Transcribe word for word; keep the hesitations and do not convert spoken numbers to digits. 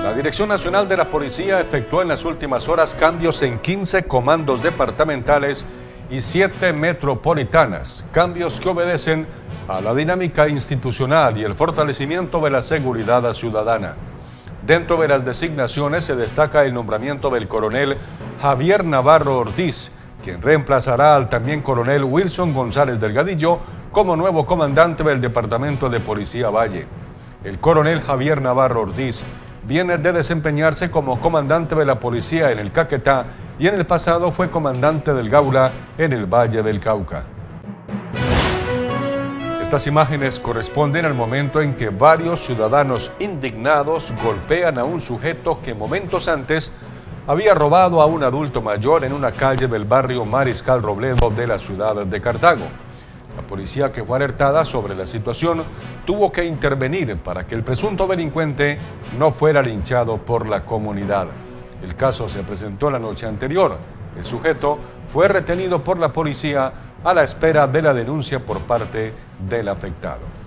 La Dirección Nacional de la Policía efectuó en las últimas horas cambios en quince comandos departamentales y siete metropolitanas, cambios que obedecen a la dinámica institucional y el fortalecimiento de la seguridad ciudadana. Dentro de las designaciones se destaca el nombramiento del coronel Javier Navarro Ortiz, quien reemplazará al también coronel Wilson González Delgadillo como nuevo comandante del Departamento de Policía Valle. El coronel Javier Navarro Ortiz viene de desempeñarse como comandante de la policía en el Caquetá y en el pasado fue comandante del Gaula en el Valle del Cauca. Estas imágenes corresponden al momento en que varios ciudadanos indignados golpean a un sujeto que momentos antes había robado a un adulto mayor en una calle del barrio Mariscal Robledo de la ciudad de Cartago. La policía, que fue alertada sobre la situación, tuvo que intervenir para que el presunto delincuente no fuera linchado por la comunidad. El caso se presentó la noche anterior. El sujeto fue retenido por la policía a la espera de la denuncia por parte del afectado.